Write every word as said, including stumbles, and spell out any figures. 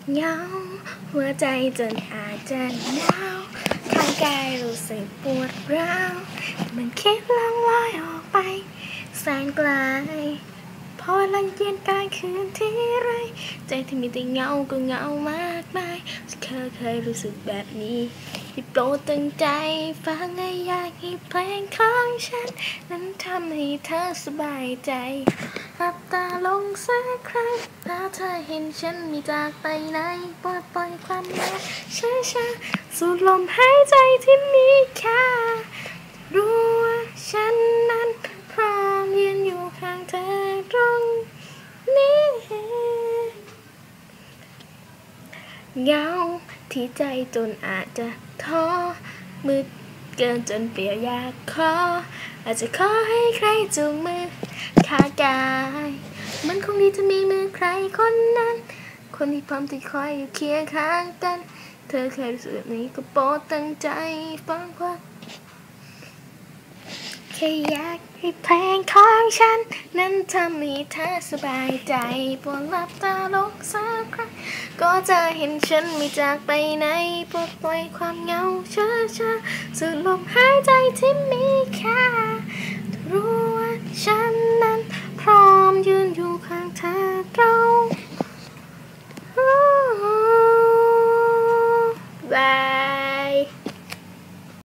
เหงาหัวใจจนอาจจะหนาวข้างกายรู้สึกปวดร้าวมันคิดล่องลอยออกไปแสนไกลพอลังเย็นกลางคืนที่ไรใจที่มีแต่เงาก็เงามากมายเคยเคยรู้สึกแบบนี้ที่โปรดตั้งใจฟังและอยากให้เพลงของฉันนั้นทำให้เธอสบายใจหลับตาลงสักครั้งถ้าเธอเห็นฉันไม่จากไปไหนปล่อยปล่อยความเหงาช้าช้าสูดลมหายใจที่มีค่ารู้ว่าฉันนั้นพร้อมยืนอยู่ข้างเธอตรงนี้เหงาที่ใจจนอาจจะท้อมืดเกินจนเปลี่ยวอยากขออาจจะขอให้ใครจูงมือขากายมันคงดีจะมีมือใครคนนั้นคนที่พร้อมที่คอยอยู่เคียงข้างกันเธอเคยรู้สึกแบบนี้ก็โปรดตั้งใจฟังว่าแค่อยากให้เพลงของฉันนั้นทำให้เธอสบายใจโปรดหลับตาลงสักครั้งก็จะเห็นฉันไม่จากไปไหนปลดปล่อยความเหงาช้าช้าสูดลมหายใจที่มีค่ารู้ว่าฉันนั้น